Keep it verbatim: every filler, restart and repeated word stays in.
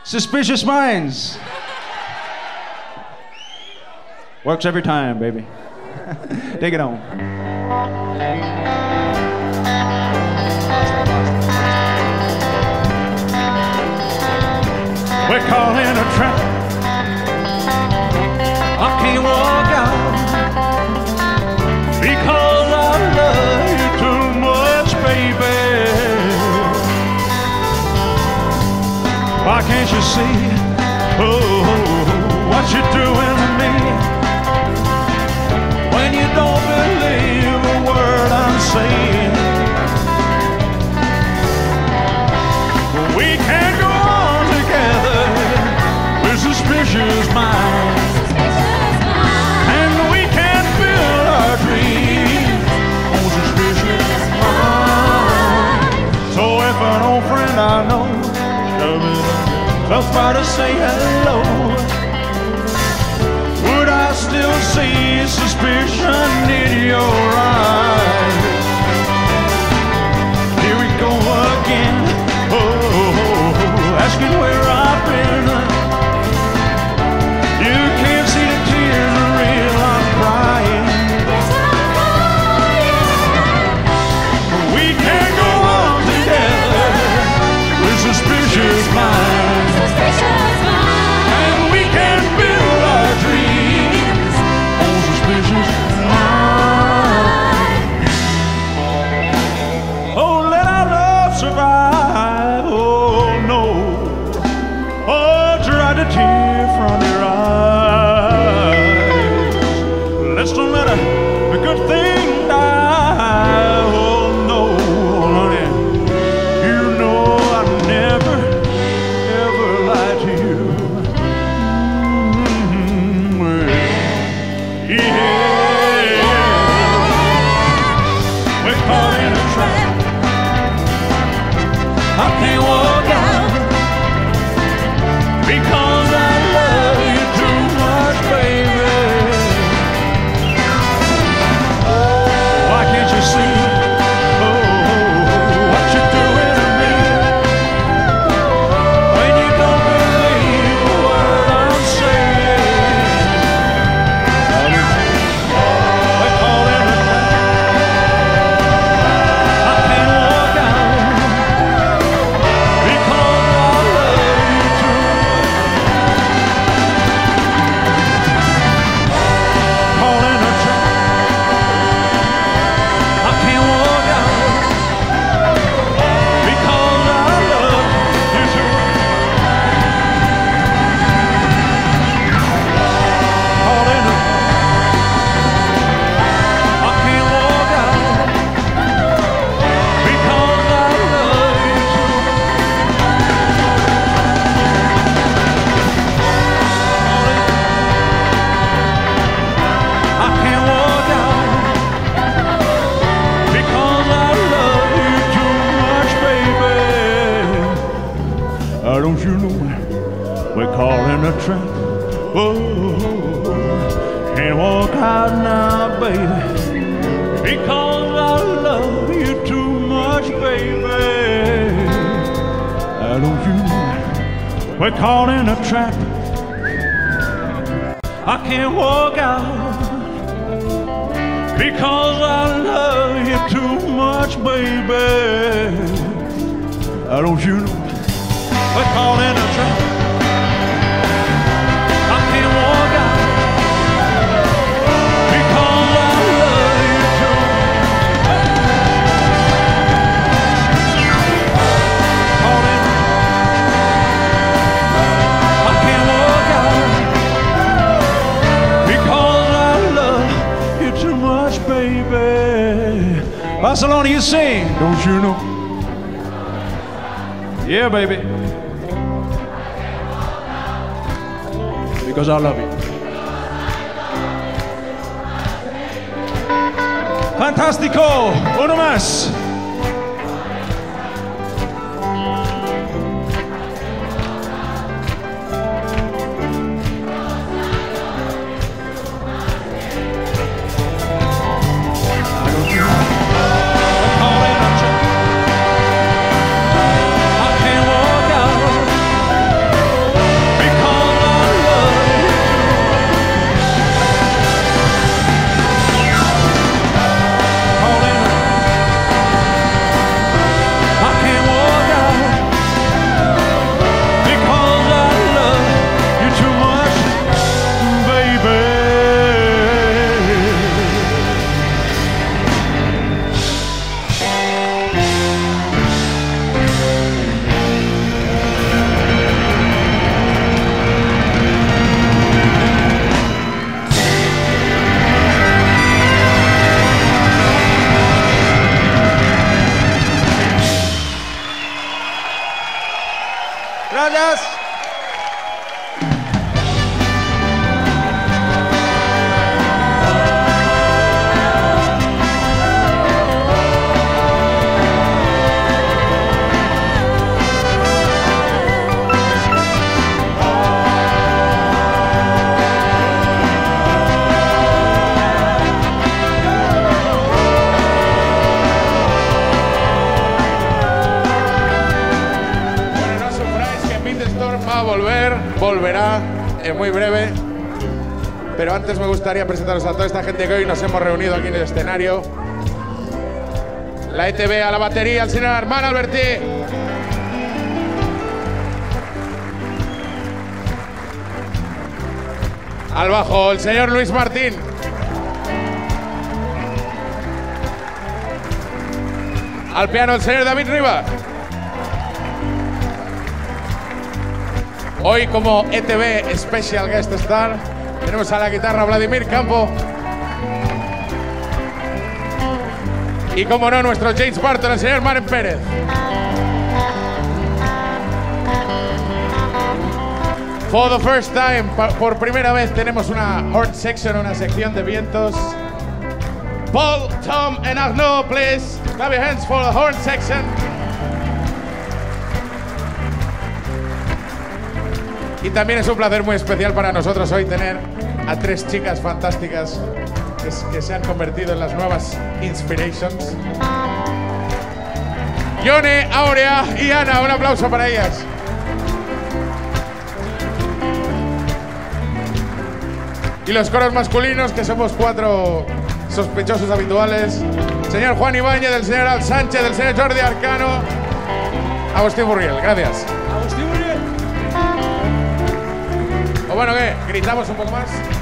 Suspicious Minds. Works every time, baby. Take it home. We're calling a trap. I can't walk out because I love you too much, baby. Why can't you see, oh, what you're doing to me? When you don't believe a word I'm saying, we can't go on together with suspicious minds, and we can't build our dreams on suspicious minds. So if an old friend I know stops by to say hello, would I still see suspicion in your eyes? Here we go again, oh, asking where I've been. You can't see the tears are real, I'm crying. We can't go on together with suspicious minds. And we can't build our dreams on suspicious minds. Oh, let our love survive. Oh, no. Oh, dry the tear from your eyes. Let's don't let a, a good thing die. Oh, no, honey. You know I never, ever lied to you. Mm-hmm. Yeah. We're caught in a trap. I can't walk out because I love you too much, baby. Why can't you see, oh, what you're doing to me? When you don't believe a word I'm saying, we're caught in a trap. I can't walk out because I love you too. Caught in a trap. I can't walk out because I love you too. Caught in a I can't walk out because I love you too. I can't walk out because I love you too much, baby. Uh, don't you know we're caught in a trap? Oh, can't walk out now, baby, because I love you too much, baby. Uh, don't you know we're caught in a trap? I can't walk out because I love you too much, baby. Uh, don't you know we're caught in a trap? I can't walk out because I love you too. Caught in, I can't walk out because I love you too much, baby. Barcelona, you sing, don't you know? Yeah, baby. Because I love you. Fantástico, uno más. Gracias. Volver, volverá en muy breve, pero antes me gustaría presentaros a toda esta gente que hoy nos hemos reunido aquí en el escenario. La E T V a la batería, el señor Armand Albertí. Al bajo, el señor Luis Martín. Al piano, el señor David Rivas. Hoy, como E T V Special Guest Star, tenemos a la guitarra Vladimir Campo. Y, como no, nuestro James Barton, el señor Maren Pérez. For the first time, por primera vez, tenemos una horn section, una sección de vientos. Paul, Tom, and Arnaud, please. Clap your hands for the horn section. Y también es un placer muy especial para nosotros hoy tener a tres chicas fantásticas que, que se han convertido en las nuevas Inspirations. Yone, Aurea y Ana, un aplauso para ellas. Y los coros masculinos, que somos cuatro sospechosos habituales. Señor Juan Ibáñez, del señor Al Sánchez, del señor Jordi Arcano. Agustín Burriel, gracias. Agustín Burriel. O bueno, ¿qué? ¿Gritamos un poco más?